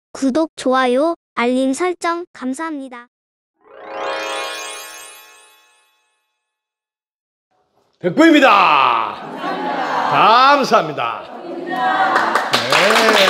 구독, 좋아요, 알림 설정 감사합니다. 백부입니다. 감사합니다. 네.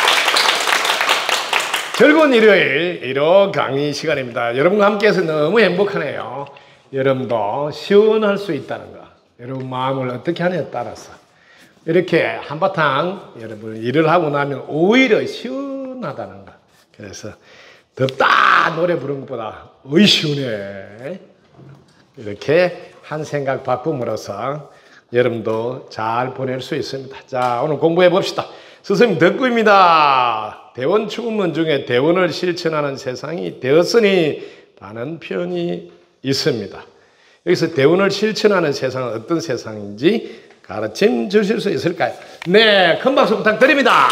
즐거운 일요일 1호 강의 시간입니다. 여러분과 함께해서 너무 행복하네요. 여러분도 시원할 수 있다는 거, 여러분 마음을 어떻게 하느냐에 따라서 이렇게 한바탕 여러분 일을 하고 나면 오히려 시원하다는 거. 그래서 덥다 노래 부르는 것보다 어이 시원해 이렇게 한 생각 바꿈으로써 여러분도 잘 보낼 수 있습니다. 자, 오늘 공부해 봅시다. 스승님 덕구입니다. 대원 추구문 중에 대원을 실천하는 세상이 되었으니 라는 표현이 있습니다. 여기서 대원을 실천하는 세상은 어떤 세상인지 가르침 주실 수 있을까요? 네, 큰 박수 부탁드립니다.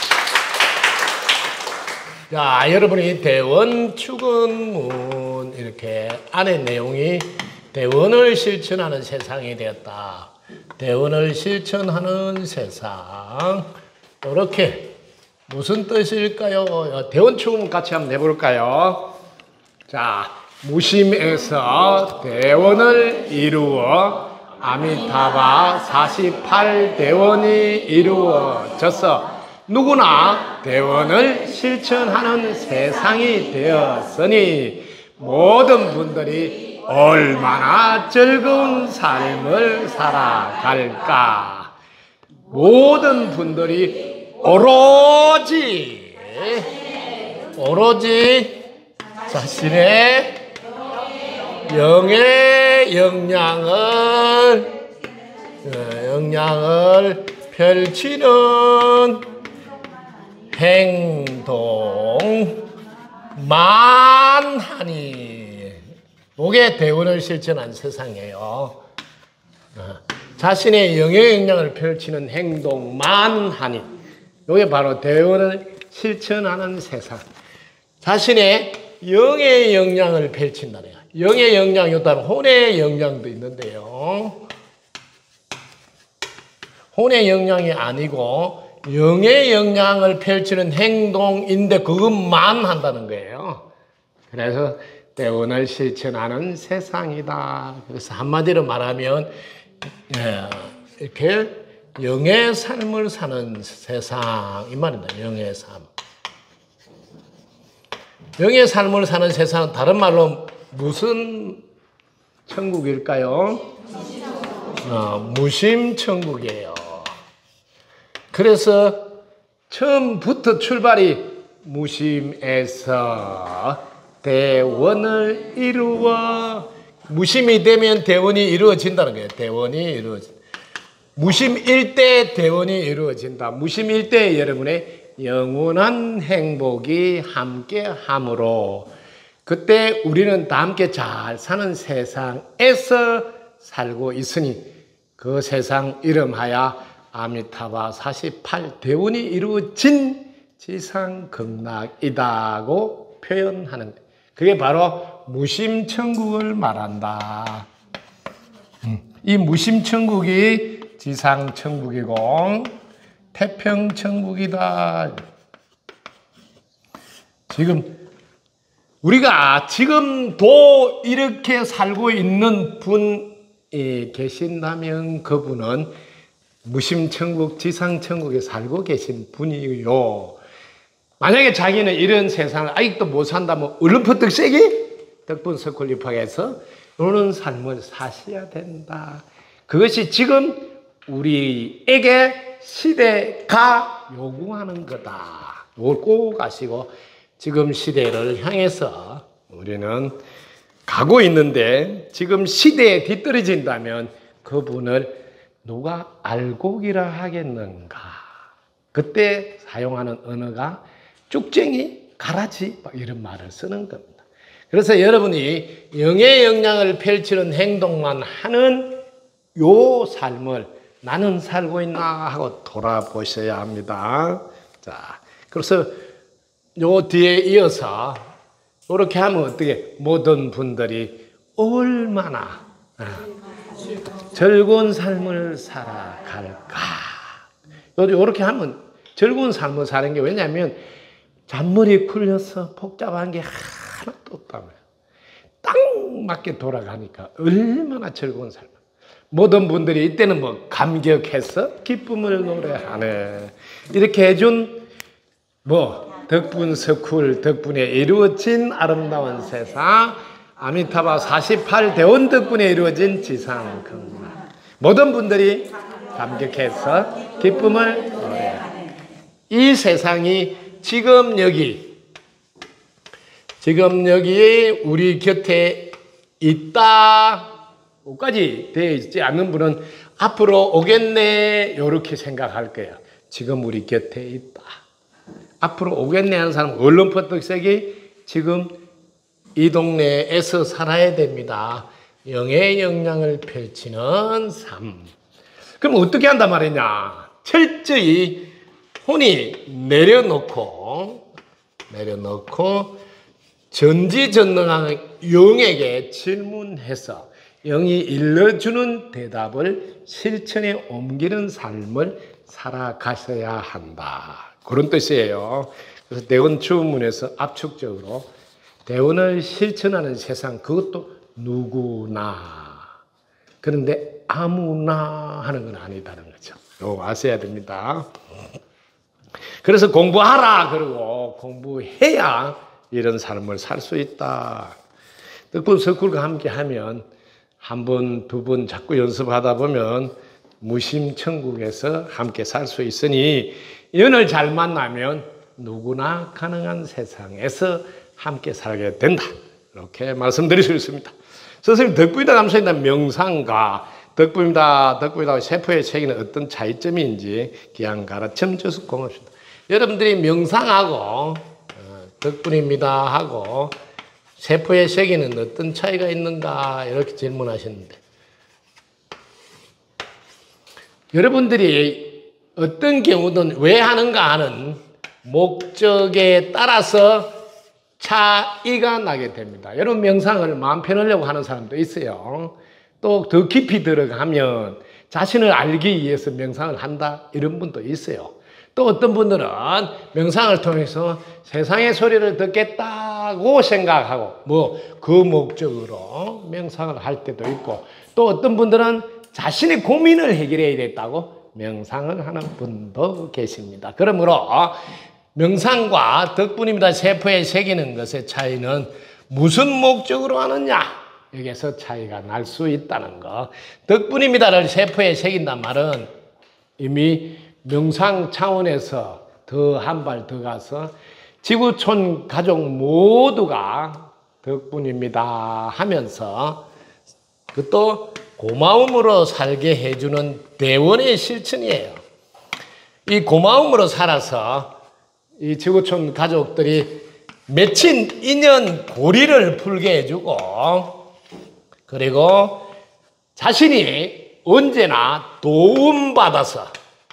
자, 여러분이 대원 추구문 이렇게 안에 내용이 대원을 실천하는 세상이 되었다. 대원을 실천하는 세상. 이렇게 무슨 뜻일까요? 대원 추구문 같이 한번 해볼까요? 자, 무심에서 대원을 이루어 아미타바 48대원이 이루어져서 누구나 대원을 실천하는 세상이 되었으니 모든 분들이 얼마나 즐거운 삶을 살아갈까. 모든 분들이 오로지 자신의 영의 역량을 펼치는 행동만 하니 이게 대원을 실천한 세상이에요. 자신의 영의 역량을 펼치는 행동만 하니 이게 바로 대원을 실천하는 세상. 자신의 영의 역량을 펼친다네요. 영의 역량, 요따른 혼의 역량도 있는데요. 혼의 역량이 아니고 영의 역량을 펼치는 행동인데 그것만 한다는 거예요. 그래서 대원을 실천하는 세상이다. 그래서 한마디로 말하면 이렇게 영의 삶을 사는 세상 이 말입니다. 영의 삶. 영의 삶을 사는 세상은 다른 말로 무슨 천국일까요? 무심천국이에요. 그래서 처음부터 출발이 무심에서 대원을 이루어 무심이 되면 대원이 이루어진다는 거예요. 대원이 이루어진다. 무심일 때 대원이 이루어진다. 무심일 때 여러분의 영원한 행복이 함께함으로 그때 우리는 다 함께 잘 사는 세상에서 살고 있으니 그 세상 이름하여 아미타바 48대원이 이루어진 지상극락이다고 표현하는 거예요. 그게 바로 무심천국을 말한다. 이 무심천국이 지상천국이고 태평천국이다. 우리가 지금도 이렇게 살고 있는 분이 계신다면 그분은 무심천국, 지상천국에 살고 계신 분이요. 만약에 자기는 이런 세상을 아직도 못 산다면 얼른 퍼뜩 세게 덕분 스쿨 입학해서 이런 삶을 사셔야 된다. 그것이 지금 우리에게 시대가 요구하는 거다. 이걸 꼭 아시고 지금 시대를 향해서 우리는 가고 있는데 지금 시대에 뒤떨어진다면 그분을 누가 알고기라 하겠는가. 그때 사용하는 언어가 쭉쟁이, 가라지 이런 말을 쓰는 겁니다. 그래서 여러분이 영의 역량을 펼치는 행동만 하는 요 삶을 나는 살고 있나 하고 돌아보셔야 합니다. 자, 그래서 요 뒤에 이어서 이렇게 하면 어떻게 모든 분들이 얼마나 즐거운 삶을 살아갈까. 이렇게 하면 즐거운 삶을 사는 게 왜냐하면 잔머리에 풀려서 복잡한 게 하나도 없다고요. 딱 맞게 돌아가니까 얼마나 즐거운 삶. 모든 분들이 이때는 뭐 감격해서 기쁨을 노래하네. 이렇게 해준 덕분 스쿨 덕분에 이루어진 아름다운 세상, 아미타바 48대원 덕분에 이루어진 지상 긍만. 모든 분들이 감격해서 기쁨을 노래하네. 이 세상이 지금 여기 우리 곁에 있다 까지 되어 있지 않는 분은 앞으로 오겠네 이렇게 생각할 거예요. 지금 우리 곁에 있다. 앞으로 오겠네 하는 사람은 얼른 퍼뜩색이 지금 이 동네에서 살아야 됩니다. 영의 영향을 펼치는 삶. 그럼 어떻게 한단 말이냐? 철저히 혼이 내려놓고 전지전능한 영에게 질문해서 영이 일러주는 대답을 실천에 옮기는 삶을 살아가셔야 한다. 그런 뜻이에요. 그래서 대원 주문에서 압축적으로 대원을 실천하는 세상, 그것도 누구나. 그런데 아무나 하는 건 아니다는 거죠. 이거 아셔야 됩니다. 그래서 공부하라 그러고 공부해야 이런 삶을 살 수 있다. 덕분 스쿨과 함께 하면 한 번, 두 번 자꾸 연습하다 보면 무심천국에서 함께 살 수 있으니 연을 잘 만나면 누구나 가능한 세상에서 함께 살게 된다. 이렇게 말씀드릴 수 있습니다. 선생님, 덕분이다 감사합니다. 명상과 덕분이다 세포의 세계는 어떤 차이점인지 귀한 가르침 주셔서 고맙습니다. 여러분들이 명상하고 덕분입니다 하고 세포의 세계는 어떤 차이가 있는가 이렇게 질문하셨는데, 여러분들이 어떤 경우든 왜 하는가 하는 목적에 따라서 차이가 나게 됩니다. 여러분, 명상을 마음 편하려고 하는 사람도 있어요. 또 더 깊이 들어가면 자신을 알기 위해서 명상을 한다 이런 분도 있어요. 또 어떤 분들은 명상을 통해서 세상의 소리를 듣겠다고 생각하고 그 목적으로 명상을 할 때도 있고, 또 어떤 분들은 자신의 고민을 해결해야 됐다고 명상을 하는 분도 계십니다. 그러므로 명상과 덕분입니다 세포에 새기는 것의 차이는 무슨 목적으로 하느냐, 여기에서 차이가 날 수 있다는 거. 덕분입니다를 세포에 새긴단 말은 이미 명상 차원에서 더 한 발 더 가서 지구촌 가족 모두가 덕분입니다 하면서 그것도 고마움으로 살게 해주는 대원의 실천이에요. 이 고마움으로 살아서 이 지구촌 가족들이 맺힌 인연 고리를 풀게 해주고, 그리고 자신이 언제나 도움받아서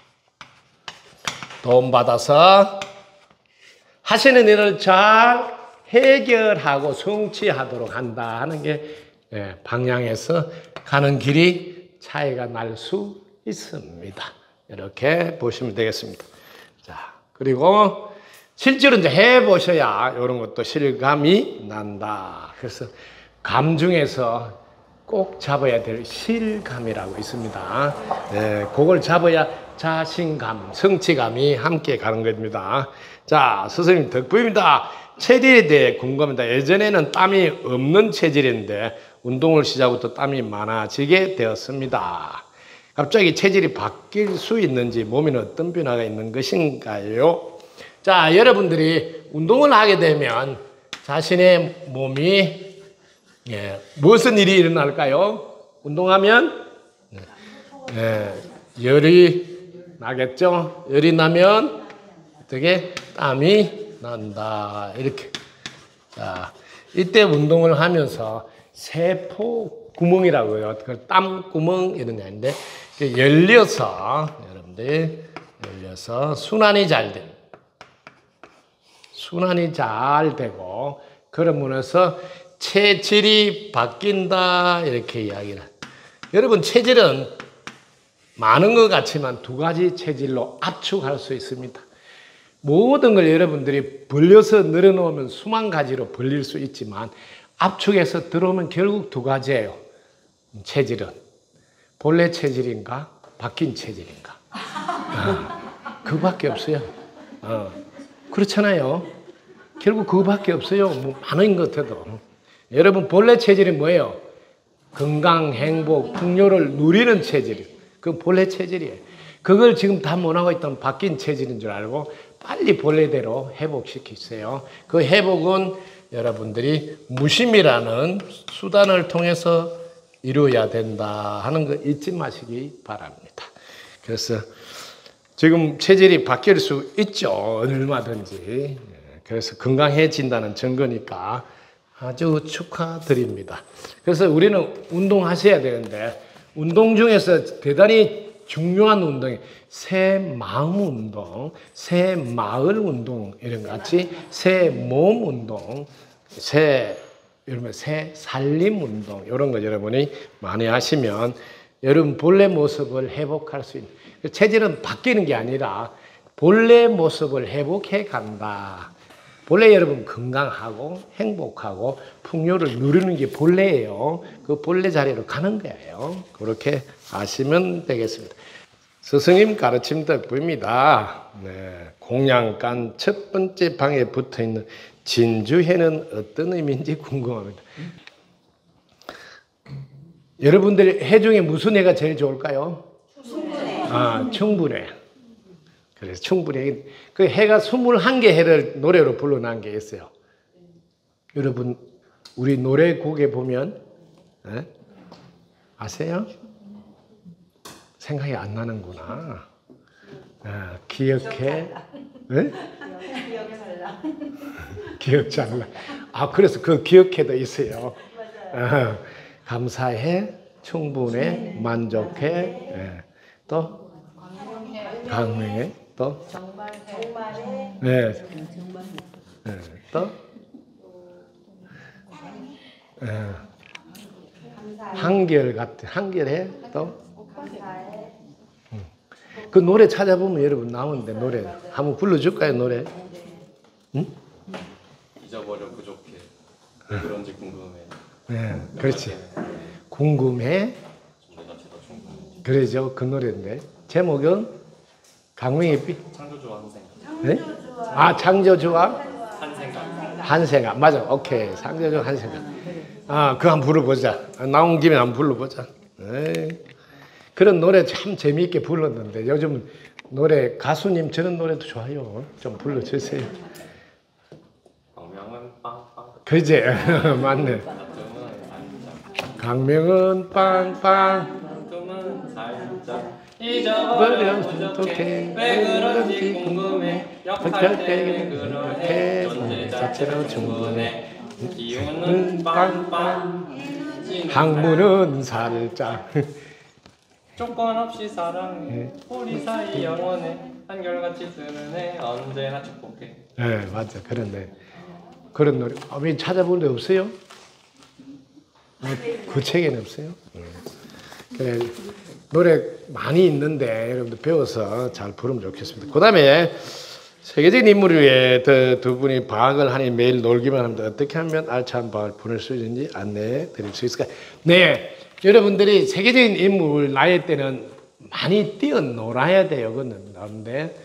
하시는 일을 잘 해결하고 성취하도록 한다 하는 게 방향에서 가는 길이 차이가 날 수 있습니다. 이렇게 보시면 되겠습니다. 자, 그리고 실제로 이제 해보셔야 이런 것도 실감이 난다. 그래서 감 중에서 꼭 잡아야 될 실감이라고 있습니다. 그걸 잡아야 자신감, 성취감이 함께 가는 겁니다. 자, 선생님 덕분입니다. 체질에 대해 궁금합니다. 예전에는 땀이 없는 체질인데 운동을 시작부터 땀이 많아지게 되었습니다. 갑자기 체질이 바뀔 수 있는지, 몸에는 어떤 변화가 있는 것인가요? 자, 여러분들이 운동을 하게 되면 자신의 몸이 무슨 일이 일어날까요? 운동하면 열이 나겠죠? 열이 나면 어떻게? 땀이 난다. 이렇게. 자, 이때 운동을 하면서 세포 구멍이라고요. 그 땀 구멍 이런 게 아닌데 열려서, 여러분들 열려서 순환이 잘 되고, 그러면서 체질이 바뀐다 이렇게 이야기를. 여러분, 체질은 많은 것 같지만 두 가지 체질로 압축할 수 있습니다. 모든 걸 여러분들이 벌려서 늘어놓으면 수만 가지로 벌릴 수 있지만 압축해서 들어오면 결국 두 가지예요. 체질은 본래 체질인가 바뀐 체질인가. 그거밖에 없어요. 그렇잖아요. 결국 그거밖에 없어요. 뭐 많은 것 같아도. 여러분 본래 체질이 뭐예요? 건강, 행복, 풍요를 누리는 체질이에요. 그건 본래 체질이에요. 그걸 지금 다 못하고 있던 바뀐 체질인 줄 알고 빨리 본래대로 회복시키세요. 그 회복은 여러분들이 무심이라는 수단을 통해서 이루어야 된다 하는 거 잊지 마시기 바랍니다. 그래서 지금 체질이 바뀔 수 있죠. 얼마든지. 그래서 건강해진다는 증거니까 아주 축하드립니다. 그래서 우리는 운동하셔야 되는데 운동 중에서 대단히 중요한 운동이 새 마음 운동, 새 마을 운동 이런 것 같이 새 몸 운동, 새 살림 운동 이런 거 여러분이 많이 하시면 여러분 본래 모습을 회복할 수 있는 체질은 바뀌는 게 아니라 본래 모습을 회복해 간다. 본래 여러분 건강하고 행복하고 풍요를 누리는 게 본래예요. 그 본래 자리로 가는 거예요. 그렇게 아시면 되겠습니다. 스승님 가르침 덕분입니다. 네, 공양간 첫 번째 방에 붙어있는 진주해는 어떤 의미인지 궁금합니다. 여러분들 해 중에 무슨 해가 제일 좋을까요? 충분해. 충분해. 그래서 충분해. 그 해가 21개 해를 노래로 불러놓은 게 있어요. 여러분 우리 노래곡에 보면 아세요? 생각이 안 나는구나. 기억해. 기억잘라. 그래서 그 기억해도 있어요. 감사해, 충분해, 만족해, 또 강명해, 또 정말해, 또 한결 같아, 한결해, 또 그 노래 찾아보면 여러분 나오는데 노래 한번 불러줄까요 노래? 응? 잊어버려 부족해 왜 그런지 궁금해. 네, 그렇지. 궁금해. 그러죠. 그 노래인데 제목은 강릉의 빛. 창조주와 한생각. 네? 창조주와 한생각. 한생각. 맞아. 오케이. 창조주와 한생각. 그거 한번 불러보자. 나온 김에 한번 불러보자. 네. 그런 노래 참 재미있게 불렀는데 요즘 노래 가수님 저런 노래도 좋아요. 좀 불러주세요. 강명은 빵빵. 그지? 맞네. 강명은 빵빵. tum은 살짝 잊어버려 부족해 왜 그런지 궁금해 역할되게 그러해 존재 자체로 충분해 기운은 빵빵 항문은 살짝. 조건 없이 사랑해 우리 사이 영원해 한결같이 쓰는 언제나 축복해. 네, 맞아. 그런데 그런 노래 왜 찾아볼 데 없어요? 그 책에는 없어요? 그래, 노래 많이 있는데 여러분들 배워서 잘 부르면 좋겠습니다. 그 다음에 세계적인 인물을 위해 두 분이 방학을 하니 매일 놀기만 합니다. 어떻게 하면 알찬 방학을 보낼 수 있는지 안내해 드릴 수 있을까요? 네, 여러분들이 세계적인 인물 나이 때는 많이 뛰어놀아야 돼요. 그런데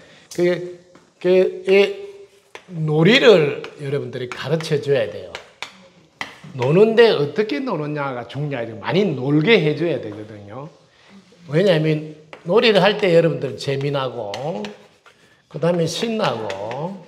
놀이를 여러분들이 가르쳐 줘야 돼요. 노는데 어떻게 노느냐가 중요해요. 많이 놀게 해줘야 되거든요. 왜냐하면 놀이를 할 때 여러분들 재미나고 그 다음에 신나고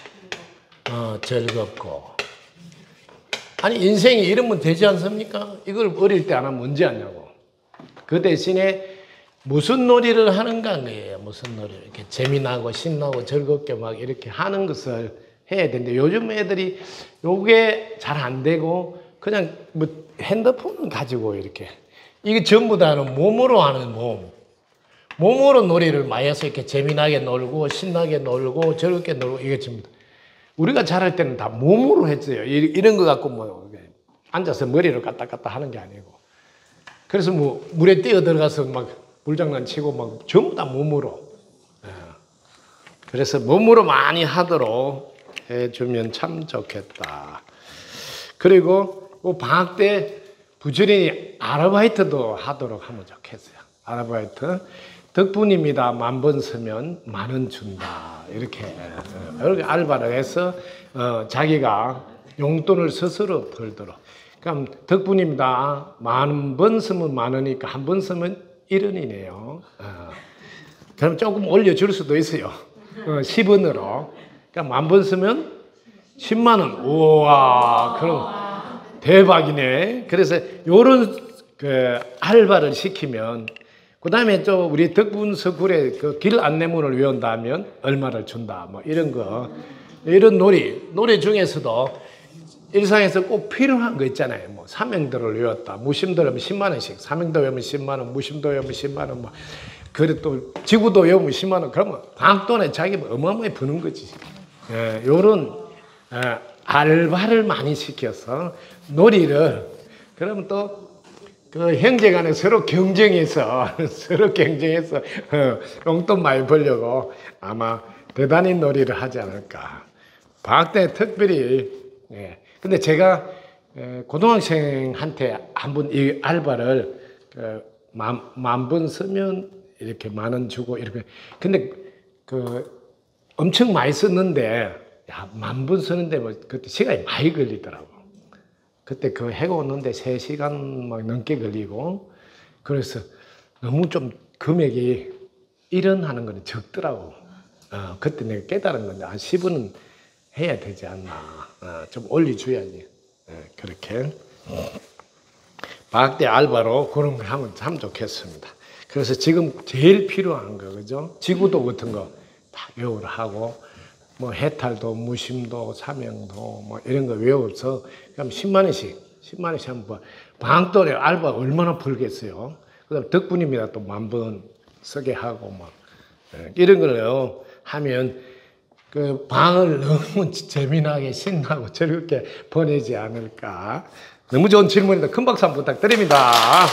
즐겁고 아니 인생이 이러면 되지 않습니까? 이걸 어릴 때 안 하면 언제 하냐고. 그 대신에 무슨 놀이를 하는가 거예요. 무슨 놀이를 이렇게 재미나고 신나고 즐겁게 막 이렇게 하는 것을 해야 되는데 요즘 애들이 요게 잘 안 되고 그냥 뭐 핸드폰을 가지고 이렇게 이게 전부 다는 몸으로 하는 몸으로 놀이를 많이 해서 이렇게 재미나게 놀고 신나게 놀고 즐겁게 놀고 이게 전부 다 우리가 자랄 때는 다 몸으로 했어요. 이런 거 갖고 뭐 앉아서 머리를 갖다 갖다 하는 게 아니고 그래서 뭐 물에 뛰어 들어가서 막 물장난 치고 막 전부 다 몸으로 그래서 몸으로 많이 하도록 해주면 참 좋겠다. 그리고 뭐 방학 때 부지런히 아르바이트도 하도록 하면 좋겠어요. 아르바이트. 덕분입니다. 10,000번 쓰면 10,000원 준다. 이렇게 알바를 해서 자기가 용돈을 스스로 벌도록. 그럼 덕분입니다. 10,000번 쓰면 10,000원이니까 한 번 쓰면 1원이네요. 그럼 조금 올려줄 수도 있어요. 10원으로. 그러니까 10,000번 쓰면 10만 원. 우와, 그럼 대박이네. 그래서 요런 그 알바를 시키면 그 다음에 또 우리 덕분 서울에 그 길 안내문을 외운다면 얼마를 준다. 뭐 이런 거. 이런 노래 중에서도 일상에서 꼭 필요한 거 있잖아요. 뭐 사명도를 외웠다. 무심도 외우면 10만 원씩. 사명도 외우면 10만 원, 무심도 외우면 10만 원. 뭐 그래 또 지구도 외우면 10만 원. 그러면 방학돈에 자기가 어마어마하게 버는 거지. 요런 알바를 많이 시켜서 놀이를 그러면 또 그 형제간에 서로 경쟁해서 용돈 많이 벌려고 아마 대단히 놀이를 하지 않을까. 방학 때 특별히 근데 제가 고등학생한테 한번 이 알바를 10,000번 쓰면 이렇게 10,000원 주고 이렇게 근데 그 엄청 많이 썼는데 야 10,000번 쓰는데 뭐 그때 시간이 많이 걸리더라고. 그때 그 해가 오는데 3시간 막 넘게 걸리고 그래서 너무 좀 금액이 1원 하는 거는 적더라고. 그때 내가 깨달은 건데 한 10원은 해야 되지 않나. 좀 올려줘야지. 그렇게 방학 때 알바로 그런 걸 하면 참 좋겠습니다. 그래서 지금 제일 필요한 거 그죠? 지구도 같은 거 다 외우라 하고 뭐 해탈도 무심도 사명도 뭐 이런 거 외워서 그럼 10만 원씩 한번 방학돈에 알바 얼마나 벌겠어요. 그다음 덕분입니다. 또 10,000번 쓰게 하고 막 이런 걸 하면 그 방을 너무 재미나게 신나고 즐겁게 보내지 않을까. 너무 좋은 질문입니다. 큰 박수 한번 부탁드립니다.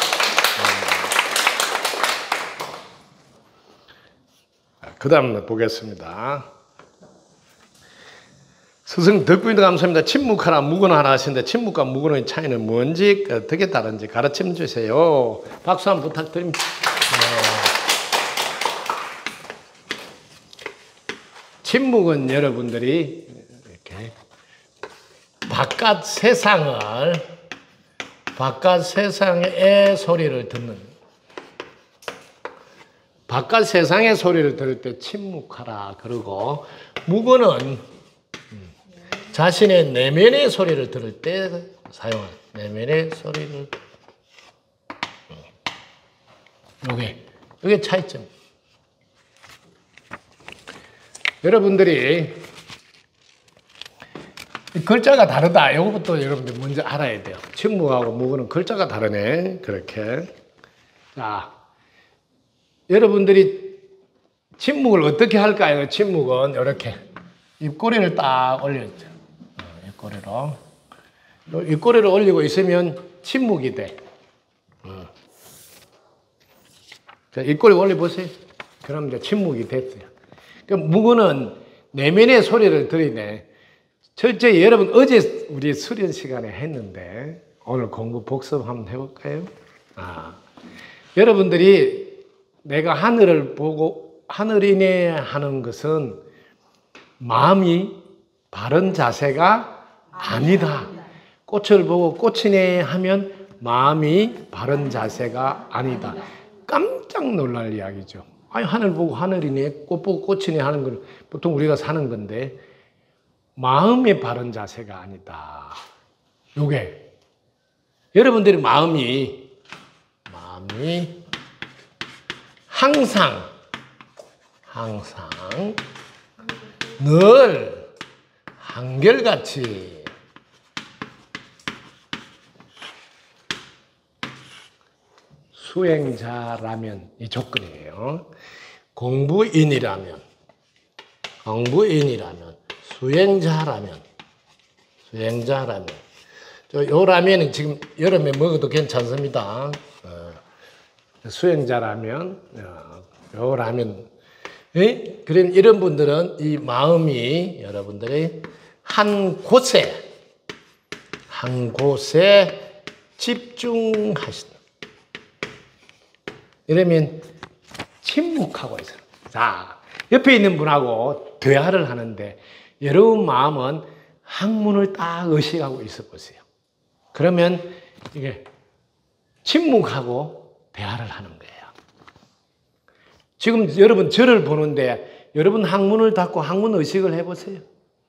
그 다음 보겠습니다. 스승 덕분에 감사합니다. 침묵하라 무거나 하나 하시는데 침묵과 무거의 차이는 뭔지 어떻게 다른지 가르쳐 주세요. 박수 한번 부탁드립니다. 침묵은 여러분들이 이렇게 바깥 세상의 소리를 듣는 바깥 세상의 소리를 들을 때 침묵하라 그러고 무거는 자신의 내면의 소리를 들을 때 사용하는 내면의 소리를 이게 차이점. 여러분들이 글자가 다르다. 이것부터 여러분들 먼저 알아야 돼요. 침묵하고 무거는 글자가 다르네. 그렇게. 자, 여러분들이 침묵을 어떻게 할까요? 침묵은 이렇게 입꼬리를 딱 올렸죠. 입꼬리를 올리고 있으면 침묵이 돼. 자, 입꼬리 올려보세요. 그럼 이제 침묵이 됐어요. 그러니까 무거는 내면의 소리를 들이네. 철저히 여러분 어제 우리 수련 시간에 했는데 오늘 공부 복습 한번 해볼까요? 여러분들이 내가 하늘을 보고 하늘이네 하는 것은 마음이 바른 자세가 아니다. 꽃을 보고 꽃이네 하면 마음이 바른 자세가 아니다. 깜짝 놀랄 이야기죠. 아니 하늘 보고 하늘이네, 꽃 보고 꽃이네 하는 건 보통 우리가 사는 건데 마음이 바른 자세가 아니다. 요게 여러분들이 마음이 항상 늘 한결같이 수행자라면 이 조건이에요. 공부인이라면 수행자라면 요 라면은 지금 여름에 먹어도 괜찮습니다. 수행자라면 요 라면 예? 그런 이런 분들은 이 마음이 여러분들이 한 곳에 집중하신다. 이러면 침묵하고 있어요. 자, 옆에 있는 분하고 대화를 하는데 여러분 마음은 학문을 딱 의식하고 있어 보세요. 그러면 이게 침묵하고 대화를 하는 거예요. 지금 여러분 저를 보는데 여러분 학문을 닫고 학문 의식을 해보세요.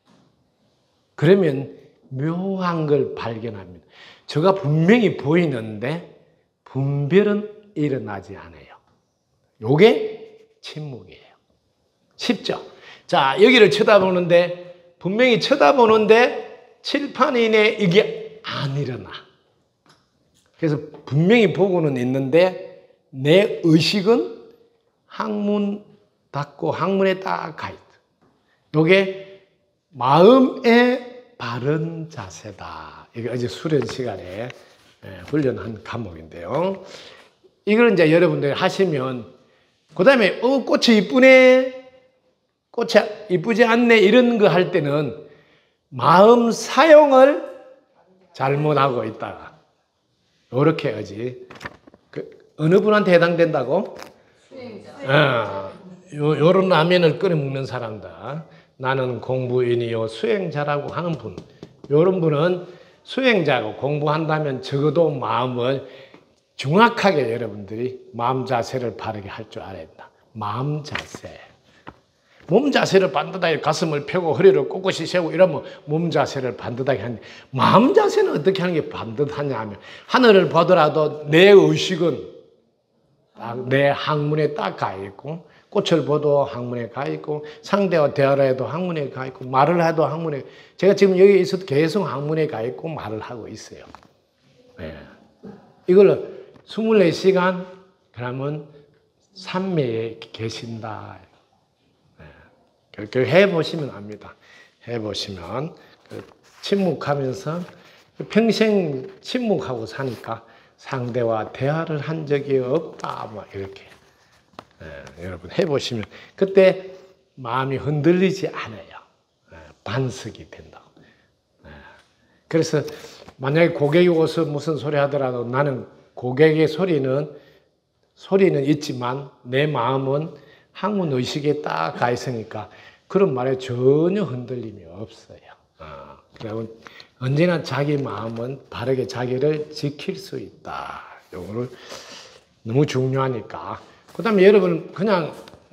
그러면 묘한 걸 발견합니다. 저가 분명히 보이는데 분별은 일어나지 않아요. 요게 침묵이에요. 쉽죠? 자, 여기를 쳐다보는데 분명히 쳐다보는데 칠판 이내 이게 안 일어나. 그래서 분명히 보고는 있는데 내 의식은 학문 닫고 학문에 딱 가 있다. 요게 마음의 바른 자세다. 이게 어제 수련 시간에 훈련한 과목인데요. 이걸 이제 여러분들이 하시면 그 다음에 꽃이 이쁘네, 꽃이 이쁘지 않네 이런 거 할 때는 마음 사용을 잘못하고 있다가 요렇게 하지. 어느 분한테 해당된다고? 요런 라면을 끓여 먹는 사람들, 나는 공부인이요 수행자라고 하는 분, 요런 분은 수행자고 공부한다면 적어도 마음을 정확하게 여러분들이 마음 자세를 바르게 할 줄 알아야 된다. 마음 자세. 몸 자세를 반듯하게 가슴을 펴고 허리를 꼿꼿이 세우고 이러면 몸 자세를 반듯하게 하는데 마음 자세는 어떻게 하는 게 반듯하냐 하면 하늘을 보더라도 내 의식은 내 학문에 딱 가 있고 꽃을 보도 학문에 가 있고 상대와 대화를 해도 학문에 가 있고 말을 해도 학문에, 제가 지금 여기 있어도 계속 학문에 가 있고 말을 하고 있어요. 네. 이걸 24시간 그러면 삼매에 계신다. 네. 그렇게 해보시면 압니다. 해보시면 침묵하면서 평생 침묵하고 사니까 상대와 대화를 한 적이 없다. 뭐 이렇게 여러분 해보시면 그때 마음이 흔들리지 않아요. 반석이 된다고. 그래서 만약에 고객이 와서 무슨 소리 하더라도 나는 고객의 소리는 있지만 내 마음은 학문 의식에 딱 가 있으니까 그런 말에 전혀 흔들림이 없어요. 그리고 언제나 자기 마음은 바르게 자기를 지킬 수 있다. 이거를 너무 중요하니까. 그 다음에 여러분 그냥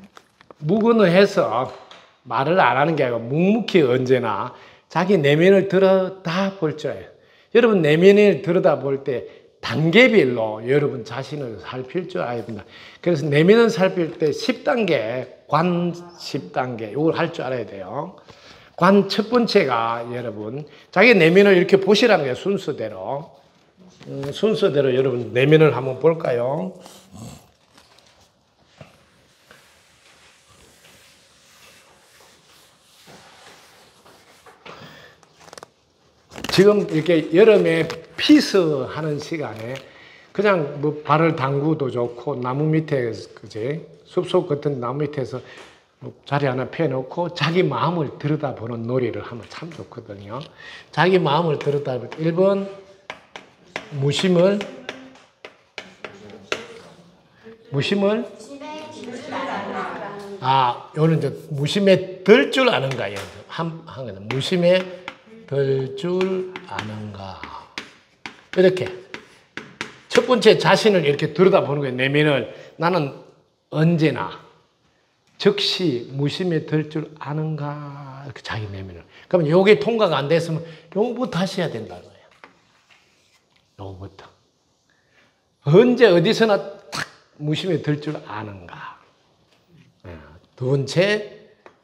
무근해서 말을 안 하는 게 아니고 묵묵히 언제나 자기 내면을 들여다볼 줄 알아요. 여러분 내면을 들여다볼 때 단계별로 여러분 자신을 살필 줄 알아야 된다. 그래서 내면을 살필 때 10단계, 관 10단계 이걸 할 줄 알아야 돼요. 관 첫 번째가 여러분 자기 내면을 이렇게 보시라는 거예요. 순서대로. 순서대로 여러분 내면을 한번 볼까요? 지금 이렇게 여름에 피스 하는 시간에 그냥 뭐 발을 담그도 좋고 나무 밑에 그지 숲속 같은 나무 밑에서 자리 하나 펴놓고 자기 마음을 들여다보는 놀이를 하면 참 좋거든요. 자기 마음을 들여다볼 때 1번 무심을 요는 이제 무심에 들 줄 아는가 무심에 들 줄 아는가 이렇게 첫 번째 자신을 이렇게 들여다보는 거예요. 내면을 나는 언제나 즉시 무심에 들 줄 아는가 이렇게 자기 내면을. 그러면 요게 통과가 안 됐으면 요거부터 하셔야 된다는 거예요. 요거부터 언제 어디서나 탁 무심에 들 줄 아는가. 두 번째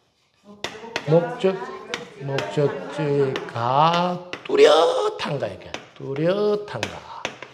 목적지가 뚜렷한가 이게 뚜렷한가.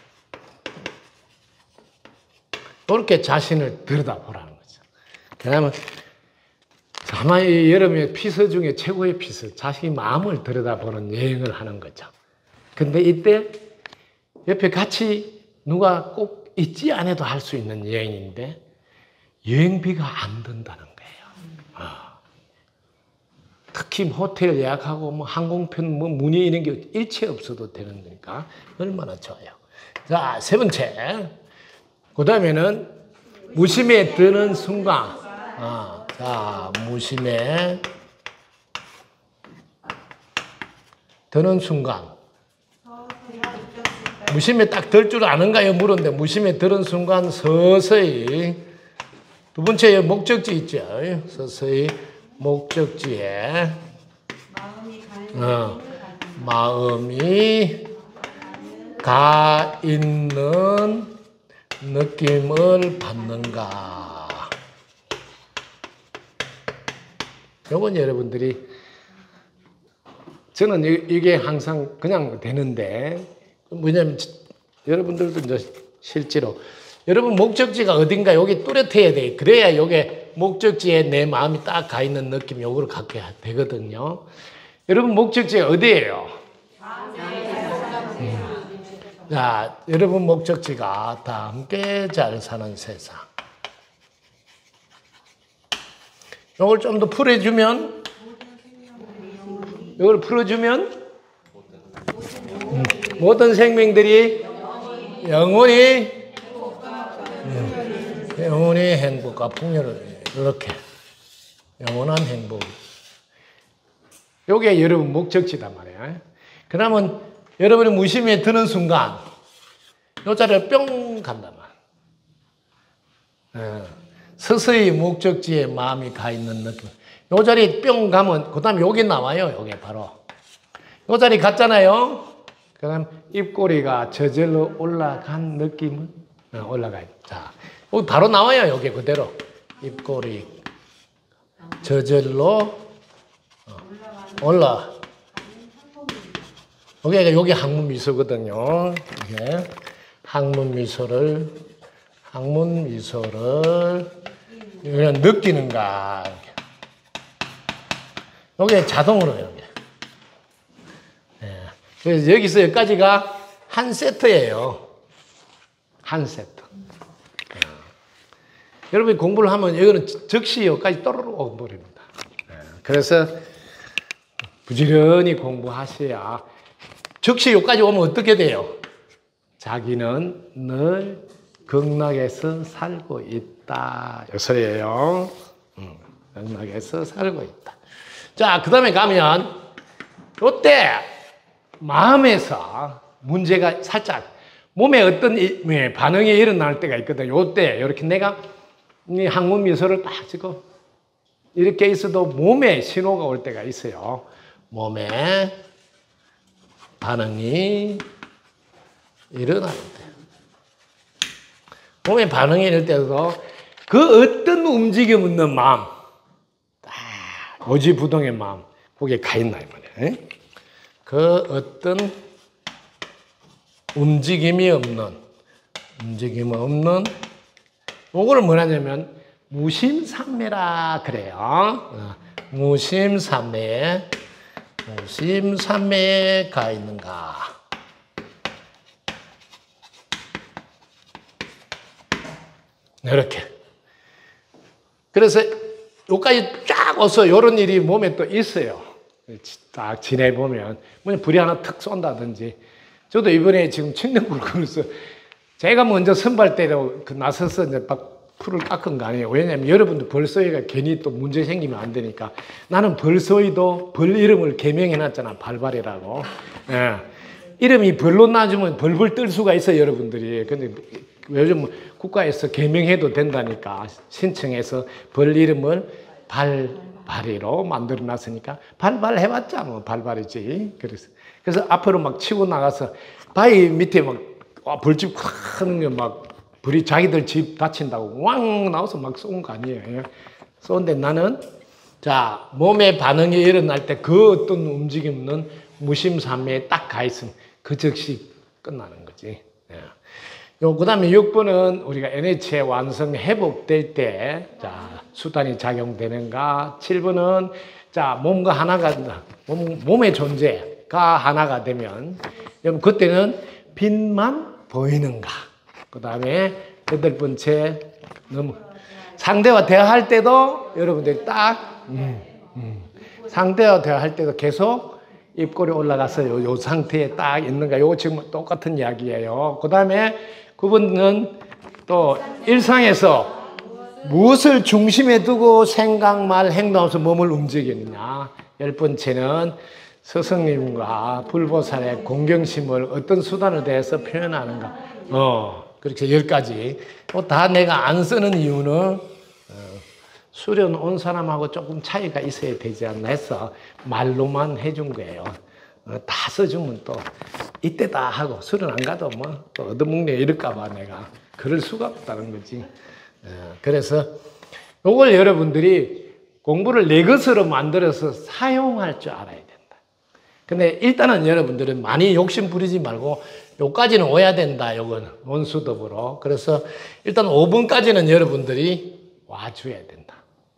이렇게 자신을 들여다보라는 거죠. 그러면 아마 이 여름의 피서 중에 최고의 피서, 자신의 마음을 들여다보는 여행을 하는 거죠. 근데 이때 옆에 같이 누가 꼭 있지 않아도 할 수 있는 여행인데 여행비가 안 든다는 거예요. 특히 호텔 예약하고 뭐 항공편 뭐 문의 이런 게 일체 없어도 되는 거니까 얼마나 좋아요. 자, 세 번째. 그 다음에는 무심에 드는 순간. 자, 무심에 드는 순간. 무심에 딱 들 줄 아는가요? 물었는데 무심에 드는 순간 서서히. 두 번째 목적지 있죠. 서서히 목적지에 마음이 가 있는 느낌을 받는가. 요건 여러분들이 저는 이게 항상 그냥 되는데 뭐냐면 여러분들도 이제 실제로 여러분 목적지가 어딘가 여기 뚜렷해야 돼. 그래야 요게 목적지에 내 마음이 딱 가 있는 느낌 요거를 갖게 되거든요. 여러분 목적지가 어디예요? 자, 여러분 목적지가 다 함께 잘 사는 세상. 요걸 좀 더 풀어주면 이걸 풀어주면 모든 생명들이 영원히 행복과 풍요를 이렇게 영원한 행복. 요게 여러분 목적지단 말이야. 그러면 여러분이 무심에 드는 순간 요 자리에 뿅 간단 말이야. 서서히 목적지에 마음이 가 있는 느낌. 요 자리에 뿅 가면 그 다음에 여기 나와요. 요게 바로 요 자리 갔잖아요. 그럼 입꼬리가 저절로 올라간 느낌은 올라가요. 자, 여기 바로 나와요. 여기 그대로 입꼬리 저절로 올라. 여기 항문 미소거든요. 이게 항문 미소를 그냥 느끼는가. 이게 자동으로 여기. 그래서 여기서 여기까지가 한 세트예요. 한 세트. 여러분이 공부를 하면 이거는 즉시 여기까지 또르르 버립니다. 그래서 부지런히 공부하셔야 즉시 여기까지 오면 어떻게 돼요? 자기는 늘 극락에서 살고 있다. 요 소리예요. 극락에서 살고 있다. 자, 그 다음에 가면 요때 마음에서 문제가 살짝 몸에 어떤 반응이 일어날 때가 있거든. 요때 이렇게 내가 이 항문 미소를 딱 찍고 이렇게 있어도 몸에 신호가 올 때가 있어요. 몸에 반응이 일어날 때. 몸에 반응이 일어날 때도 그 어떤 움직임 없는 마음, 딱 오지부동의 마음, 거기에 가 있나 이 말이에요. 그 어떤 움직임이 없는 요거를 뭐냐면 무심산매라 그래요. 무심산매에 가 있는가. 이렇게. 그래서 여기까지 쫙 와서 이런 일이 몸에 또 있어요. 딱 지내보면 뭐 불이 하나 턱 쏜다든지. 저도 이번에 지금 측량불구에서 제가 먼저 선발대로 나서서 이제 막 풀을 깎은 거 아니에요. 왜냐하면 여러분들 벌소이가 괜히 또 문제 생기면 안 되니까. 나는 벌소이도 벌 이름을 개명해놨잖아. 발발이라고. 예. 이름이 벌로 나주면 벌벌 떨 수가 있어요, 여러분들이. 근데 요즘 국가에서 개명해도 된다니까 신청해서 벌 이름을 발발이로 만들어 놨으니까 발발 해봤자 뭐 발발이지. 그래서 앞으로 막 치고 나가서 바위 밑에 막 벌집 확 하는 게 막 불이 자기들 집 다친다고 왕 나와서 막 쏜 거 아니에요. 쏘는데 나는 자 몸의 반응이 일어날 때 그 어떤 움직임은 무심산매에 딱 가 있으면 그 즉시 끝나는 거지. 그 다음에 6번은 우리가 NH의 완성 회복될 때, 자, 수단이 작용되는가. 7번은, 자, 몸과 하나가, 몸의 존재가 하나가 되면, 여러분, 그때는 빛만 보이는가. 그 다음에 8번째, 상대와 대화할 때도 여러분들이 딱 상대와 대화할 때도 계속 입꼬리 올라가서 요 상태에 딱 있는가. 요거 지금 똑같은 이야기예요. 그 다음에 그분은 또 일상에서 무엇을 중심에 두고 생각, 말, 행동하면서 몸을 움직이느냐. 10번째는 스승님과 불보살의 공경심을 어떤 수단을 대해서 표현하는가. 그렇게 10가지. 다 내가 안 쓰는 이유는 수련 온 사람하고 조금 차이가 있어야 되지 않나 해서 말로만 해준 거예요. 다 써주면 또 이때다 하고 수련 안 가도 뭐 또 얻어먹네 이럴까 봐 내가 그럴 수가 없다는 거지. 그래서 이걸 여러분들이 공부를 내 것으로 만들어서 사용할 줄 알아야 된다. 근데 일단은 여러분들은 많이 욕심 부리지 말고 요까지는 오야 된다. 요거는 원수dob으로. 그래서 일단 5번까지는 여러분들이 와줘야 된다.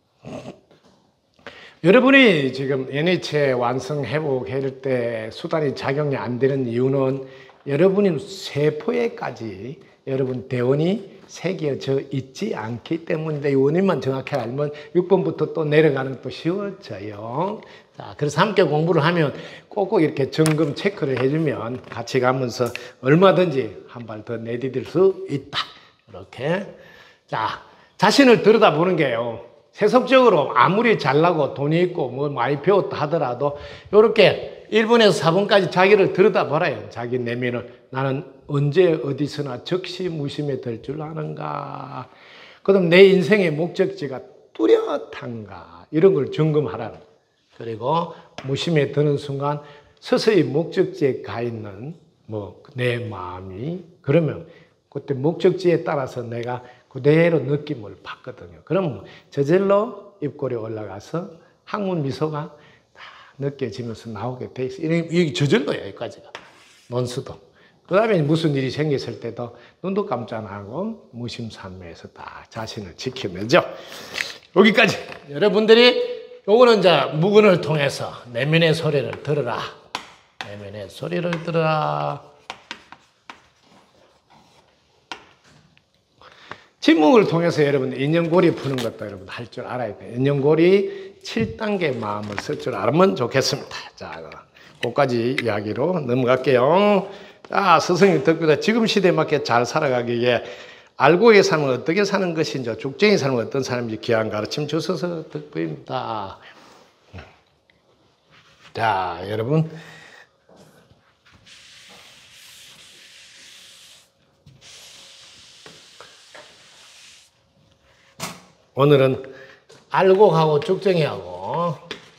여러분이 지금 NH에 완성 회복할 때 수단이 작용이 안 되는 이유는 여러분이 세포에까지 여러분 대원이 새겨져 있지 않기 때문인데 이 원인만 정확히 알면 6번부터 또 내려가는 또 쉬워져요. 자, 그래서 함께 공부를 하면 꼭꼭 이렇게 점검 체크를 해주면 같이 가면서 얼마든지 한 발 더 내디딜 수 있다. 이렇게. 자, 자신을 들여다보는 게요. 세속적으로 아무리 잘나고 돈이 있고 뭐 많이 배웠다 하더라도 이렇게 1번에서 4번까지 자기를 들여다보라요. 자기 내면을. 나는 언제 어디서나 적시무심에 들 줄 아는가. 그다음 내 인생의 목적지가 뚜렷한가. 이런 걸 점검하라는 거예요. 그리고 무심에 드는 순간 서서히 목적지에 가 있는 뭐 내 마음이 그러면 그때 목적지에 따라서 내가 그대로 느낌을 받거든요. 그럼 저절로 입꼬리 올라가서 항문 미소가 다 느껴지면서 나오게 돼 있어요. 이게 저절로예요, 여기까지가. 논수도. 그 다음에 무슨 일이 생겼을 때도 눈도 깜짝 안 하고 무심산매에서 다 자신을 지켜내죠. 여기까지. 여러분들이 요거는 이제 무근을 통해서 내면의 소리를 들으라. 내면의 소리를 들으라. 침묵을 통해서 여러분 인연고리 푸는 것도 여러분 할 줄 알아야 돼요. 인연고리 7단계 마음을 쓸 줄 알면 좋겠습니다. 자, 그까지 이야기로 넘어갈게요. 자, 스승님 덕분에 지금 시대에 맞게 잘 살아가기 위해 알고의 삶은 어떻게 사는 것인지, 죽쟁이 삶은 어떤 삶인지 귀한 가르침 주셔서 덕분입니다. 자, 여러분. 오늘은 알곡하고 죽쟁이하고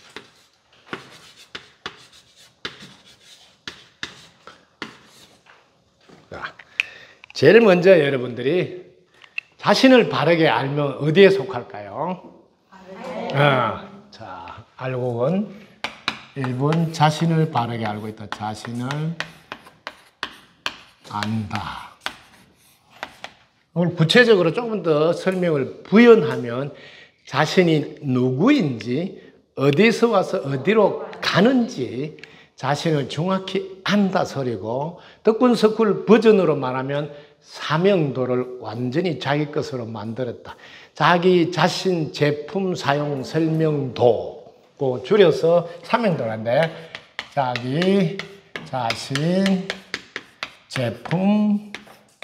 자, 제일 먼저 여러분들이 자신을 바르게 알면 어디에 속할까요? 자, 알곡은 1번 자신을 바르게 알고 있다. 자신을 안다. 오늘 구체적으로 조금 더 설명을 부연하면 자신이 누구인지 어디서 와서 어디로 가는지 자신을 정확히 안다 소리고 덕분석굴 버전으로 말하면 사명도를 완전히 자기 것으로 만들었다. 자기 자신 제품 사용 설명도 줄여서 사명도란데 자기 자신 제품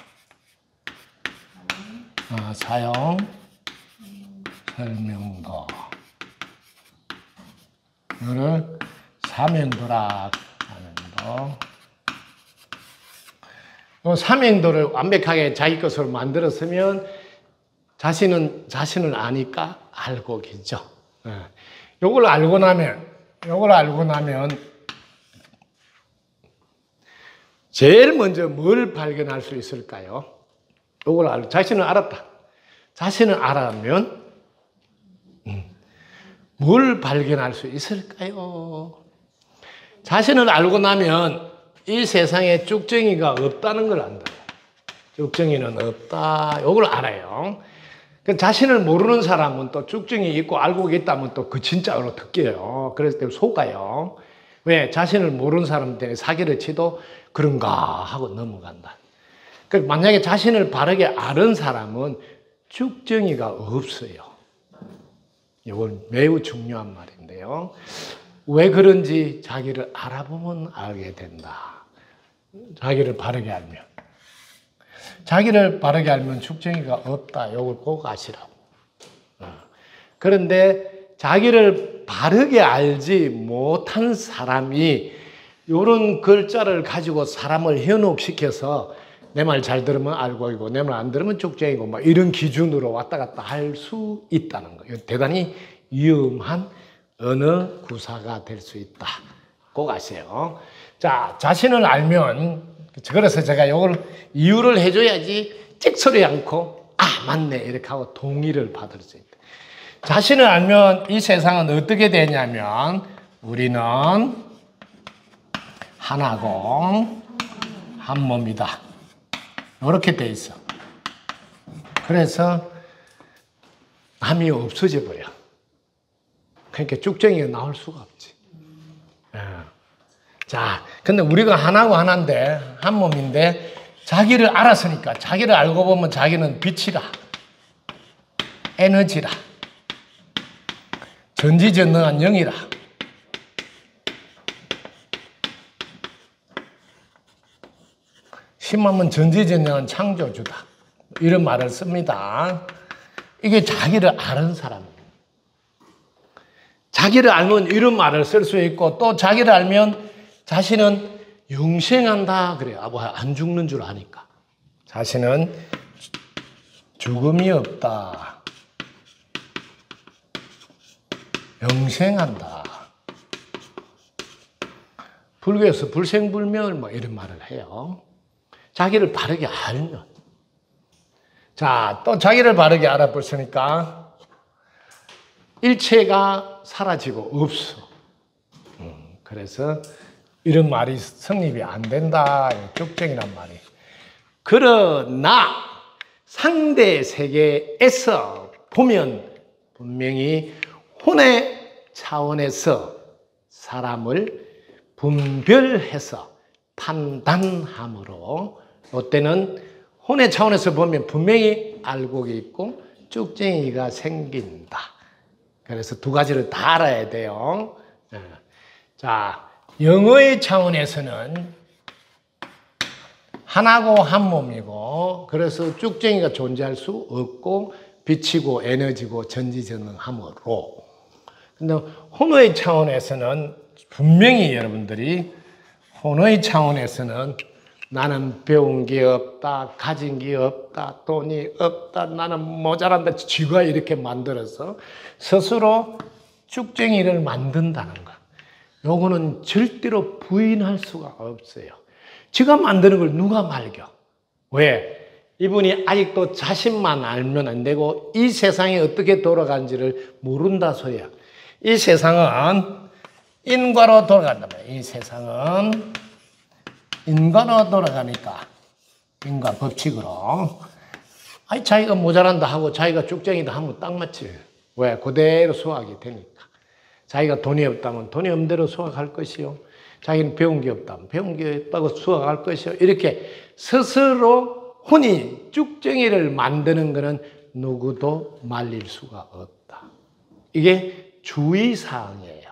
사용 설명도 이거를 사명도라 사명도. 이 사명도를 완벽하게 자기 것으로 만들었으면 자신을 아니까 알곡이죠. 요걸 알고 나면 제일 먼저 뭘 발견할 수 있을까요? 자신을 알았다. 자신을 알아면 뭘 발견할 수 있을까요? 자신을 알고 나면 이 세상에 쭉정이가 없다는 걸 안다. 쭉정이는 없다. 이걸 알아요. 자신을 모르는 사람은 또 쭉정이 있고 알고 있다면 또 그 진짜로 듣게요. 그래서 속아요. 왜? 자신을 모르는 사람 때문에 사기를 치도 그런가 하고 넘어간다. 만약에 자신을 바르게 아는 사람은 쭉정이가 없어요. 이건 매우 중요한 말인데요. 왜 그런지 자기를 알아보면 알게 된다. 자기를 바르게 알면. 자기를 바르게 알면 쭉정이가 없다. 이걸 꼭 아시라고. 그런데 자기를 바르게 알지 못한 사람이 이런 글자를 가지고 사람을 현혹시켜서 내 말 잘 들으면 알고이고 내 말 안 들으면 쭉정이고 막 이런 기준으로 왔다 갔다 할 수 있다는 거예요. 대단히 위험한 언어 구사가 될 수 있다. 꼭 아세요. 자, 자신을 알면, 그래서 제가 이걸 이유를 해줘야지 찍소리 않고 아 맞네 이렇게 하고 동의를 받을 수 있다. 자신을 알면 이 세상은 어떻게 되냐면 우리는 하나고 한 몸이다. 이렇게 돼 있어. 그래서 남이 없어져 버려. 그러니까 쭉정이가 나올 수가 없지. 자, 근데 우리가 하나고 하나인데, 한 몸인데, 자기를 알았으니까, 자기를 알고 보면 자기는 빛이라, 에너지라, 전지전능한 영이라. 심하면 전지전능한 창조주다. 이런 말을 씁니다. 이게 자기를 아는 사람입니다. 자기를 알면 이런 말을 쓸 수 있고 또 자기를 알면 자신은 영생한다 그래요. 안 죽는 줄 아니까. 자신은 죽음이 없다. 영생한다. 불교에서 불생불멸 뭐 이런 말을 해요. 자기를 바르게 알면. 자, 또 자기를 바르게 알아봤으니까 일체가 사라지고 없어. 그래서 이런 말이 성립이 안 된다. 쭉정이란 말이. 그러나 상대 세계에서 보면 분명히 혼의 차원에서 사람을 분별해서 판단함으로 이때는 혼의 차원에서 보면 분명히 알곡이 있고 쭉정이가 생긴다. 그래서 두 가지를 다 알아야 돼요. 자, 영어의 차원에서는 하나고 한 몸이고 그래서 쭉정이가 존재할 수 없고 빛이고 에너지고 전지전능함으로. 근데 혼의 차원에서는 분명히 여러분들이 혼의 차원에서는 나는 배운 게 없다, 가진 게 없다, 돈이 없다, 나는 모자란다, 쥐가 이렇게 만들어서 스스로 쭉정이를 만든다는 거. 요거는 절대로 부인할 수가 없어요. 지가 만드는 걸 누가 말겨? 왜? 이분이 아직도 자신만 알면 안 되고 이 세상이 어떻게 돌아가는지를 모른다 소리야. 이 세상은 인과로 돌아간단 말이야. 이 세상은 인과로 돌아가니까 인과 법칙으로 자기가 모자란다 하고 자기가 쭉정이다 하면 딱 맞지. 왜? 그대로 수학이 되니까. 자기가 돈이 없다면 돈이 없는 대로 수학할 것이요. 자기는 배운 게 없다면 배운 게 없다고 수학할 것이요. 이렇게 스스로 혼이 쭉정이를 만드는 것은 누구도 말릴 수가 없다. 이게 주의사항이에요.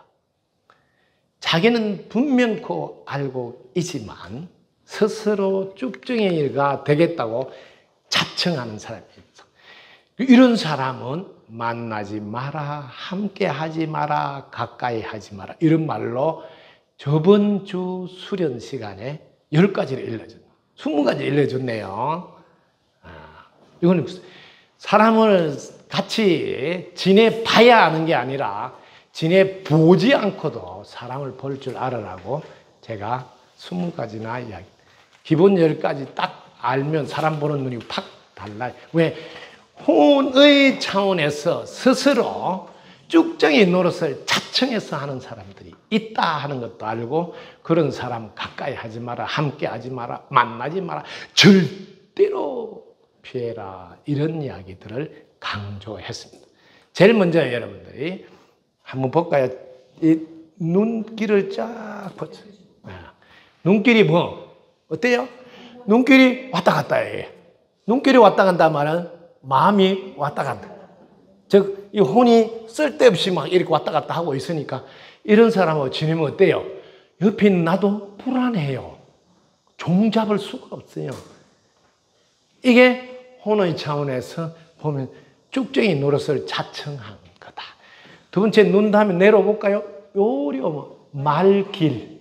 자기는 분명코 알고 있지만 스스로 쭉정이가 되겠다고 자청하는 사람이 있어. 이런 사람은 만나지 마라, 함께 하지 마라, 가까이 하지 마라. 이런 말로 저번 주 수련 시간에 10가지를 일러줬네요. 20가지 일러줬네요. 이건 사람을 같이 지내봐야 하는 게 아니라 지내보지 않고도 사람을 볼 줄 알으라고 제가 20가지나 이야기. 기본 10가지 딱 알면 사람 보는 눈이 팍 달라요. 왜? 혼의 차원에서 스스로 쭉정이 노릇을 자청해서 하는 사람들이 있다 하는 것도 알고 그런 사람 가까이 하지 마라, 함께 하지 마라, 만나지 마라, 절대로 피해라. 이런 이야기들을 강조했습니다. 제일 먼저 여러분들이 한번 볼까요? 이 눈길을 쫙 보세요. 눈길이 뭐? 어때요? 눈길이 왔다 갔다 해. 눈길이 왔다 간다 말은 마음이 왔다 갔다. 즉, 이 혼이 쓸데없이 막 이렇게 왔다 갔다 하고 있으니까 이런 사람하고 지내면 어때요? 옆에 있는 나도 불안해요. 종잡을 수가 없어요. 이게 혼의 차원에서 보면 쭉쟁이 노릇을 자청한 거다. 두 번째, 눈 다음에 내려볼까요? 요리 말길,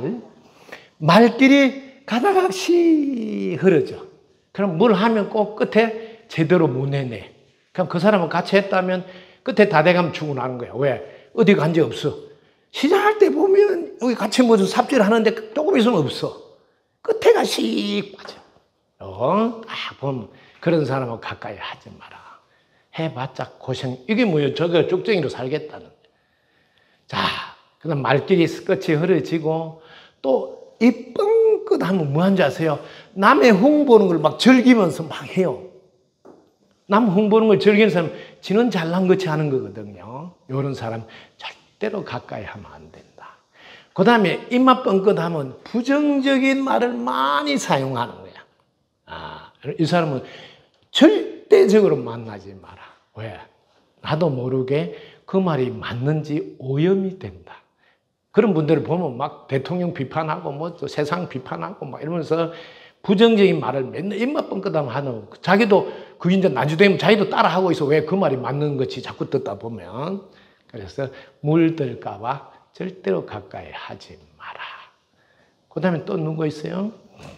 말길이 가다가 시 흐르죠. 그럼 뭘 하면 꼭 끝에 제대로 못 내네. 그럼 그 사람은 같이 했다면 끝에 다 돼가면 죽어나는 거야. 왜? 어디 간지 없어. 시작할 때 보면 여기 같이 뭐좀 삽질하는데 조금 있으면 없어. 끝에가 씩 빠져. 보면 그런 사람하고 가까이 하지 마라. 해봤자 고생. 이게 뭐예요? 저거 쭉쟁이로 살겠다는. 자, 그 다음 말길이 끝이 흐려지고 또 이 뻥끗하면 뭐한지 아세요? 남의 흉 보는 걸 막 즐기면서 막 해요. 남 흉 보는 걸 즐기는 사람 지는 잘난 것이 하는 거거든요. 이런 사람 절대로 가까이 하면 안 된다. 그 다음에 입맛 뻥끗하면 부정적인 말을 많이 사용하는 거야. 이 사람은 절대적으로 만나지 마라. 왜? 나도 모르게 그 말이 맞는지 오염이 된다. 그런 분들을 보면 막 대통령 비판하고 뭐 또 세상 비판하고 막 이러면서 부정적인 말을 맨날 입맛 뻥끗하면 하는, 자기도 그 이제 나중에 자기도 따라하고 있어. 왜? 그 말이 맞는 것이 자꾸 듣다 보면. 그래서 물들까봐 절대로 가까이 하지 마라. 그 다음에 또 누구 있어요?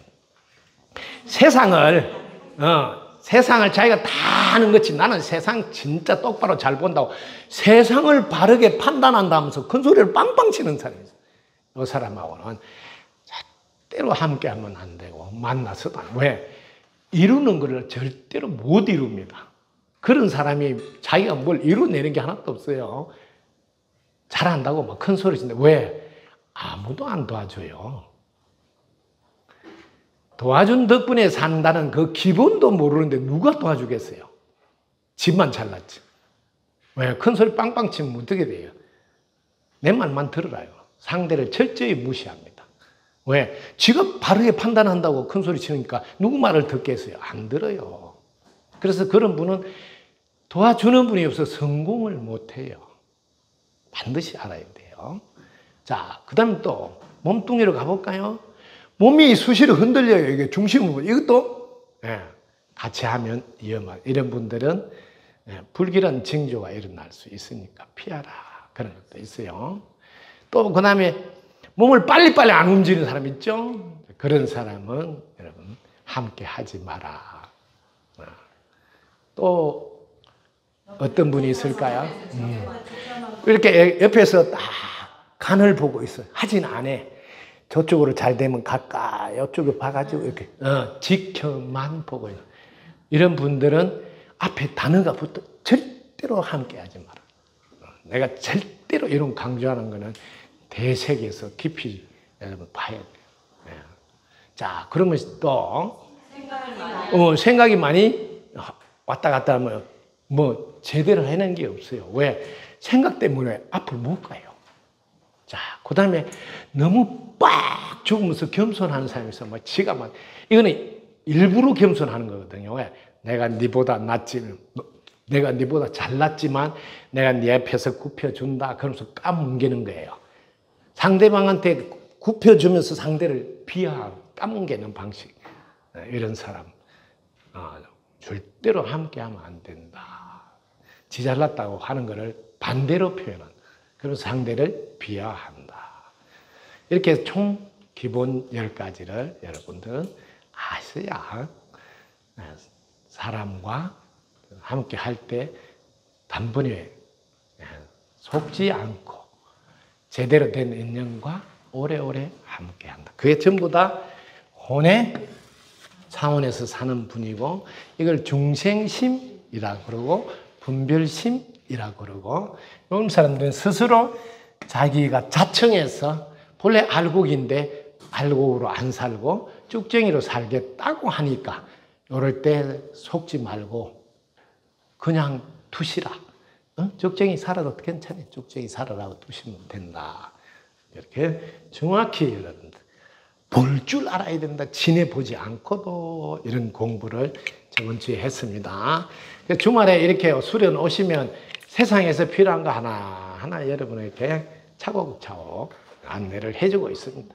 세상을 자기가 다 아는 거지. 나는 세상 진짜 똑바로 잘 본다고 세상을 바르게 판단한다면서 큰 소리를 빵빵 치는 사람이 있어요. 이 사람하고는 절대로 함께하면 안 되고 만나서도 안. 왜? 이루는 것을 절대로 못 이룹니다. 그런 사람이 자기가 뭘 이루내는 게 하나도 없어요. 잘한다고 막 큰 소리 치는데 왜? 아무도 안 도와줘요. 도와준 덕분에 산다는 그 기본도 모르는데 누가 도와주겠어요? 집만 잘났지. 왜? 큰 소리 빵빵 치면 어떻게 돼요? 내 말만 들으라요. 상대를 철저히 무시합니다. 왜? 지가 바르게 판단한다고 큰 소리 치니까 누구 말을 듣겠어요? 안 들어요. 그래서 그런 분은 도와주는 분이 없어서 성공을 못해요. 반드시 알아야 돼요. 자, 그 다음에 또 몸뚱이로 가볼까요? 몸이 수시로 흔들려요. 이게 중심은. 이것도 같이 하면 위험한. 이런 분들은 불길한 징조가 일어날 수 있으니까 피하라. 그런 것도 있어요. 또 그 다음에 몸을 빨리빨리 안 움직이는 사람 있죠? 그런 사람은 여러분 함께 하지 마라. 또 어떤 분이 있을까요? 이렇게 옆에서 딱 간을 보고 있어요. 하진 않아. 저쪽으로 잘 되면 가까이 이쪽에 봐가지고 이렇게 지켜만 보고 있어요. 이런 분들은 앞에 단어가 붙어 절대로 함께하지 마라. 내가 절대로 이런 강조하는 거는 대세계에서 깊이 여러분 봐야 돼요. 자, 그러면 또 생각이 많이 왔다 갔다 하면 뭐 제대로 해낸 게 없어요. 왜? 생각 때문에 앞을 못 가요. 자, 그 다음에 너무 빡 죽으면서 겸손하는 사람이 있어. 막 지가 막, 이거는 일부러 겸손하는 거거든요. 왜? 내가 니보다 낫지, 내가 니보다 잘났지만 내가 네 앞에서 굽혀준다. 그러면서 까뭉개는 거예요. 상대방한테 굽혀주면서 상대를 까뭉개는 방식. 이런 사람. 절대로 함께하면 안 된다. 지 잘났다고 하는 것을 반대로 표현한. 그래서 상대를 비하한다. 이렇게 총 기본 10가지를 여러분들은 아셔야 사람과 함께 할 때 단번에 속지 않고 제대로 된 인연과 오래오래 함께 한다. 그게 전부 다 혼의 차원에서 사는 분이고 이걸 중생심이라고 그러고 분별심이라고 그러고 이런 사람들은 스스로 자기가 자청해서 본래 알곡인데 알곡으로 안 살고 쭉쟁이로 살겠다고 하니까 이럴 때 속지 말고 그냥 두시라. 쭉쟁이 살아도 괜찮아요. 쭉쟁이 살아라고 두시면 된다. 이렇게 정확히 여러분들 볼 줄 알아야 된다. 지내보지 않고도 이런 공부를 저번 주에 했습니다. 주말에 이렇게 수련 오시면 세상에서 필요한 거 하나하나 여러분에게 차곡차곡 안내를 해주고 있습니다.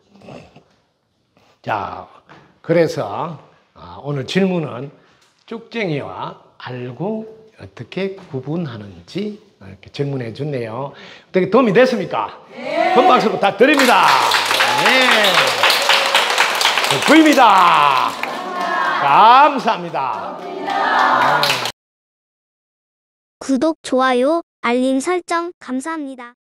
자, 그래서 오늘 질문은 쭉쟁이와 알고 어떻게 구분하는지 이렇게 질문해 줬네요. 어떻게 도움이 됐습니까? 네. 큰 박수 부탁드립니다. 네. 덕분입니다. 감사합니다. 구독, 좋아요, 알림 설정 감사합니다.